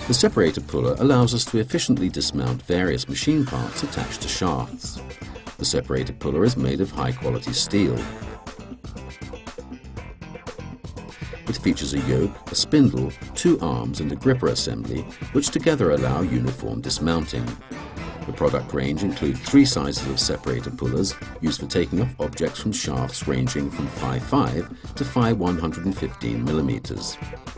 The separator puller allows us to efficiently dismount various machine parts attached to shafts. The separator puller is made of high-quality steel. It features a yoke, a spindle, 2 arms and a gripper assembly, which together allow uniform dismounting. The product range includes 3 sizes of separator pullers used for taking off objects from shafts ranging from 5.5 to 5/115 mm.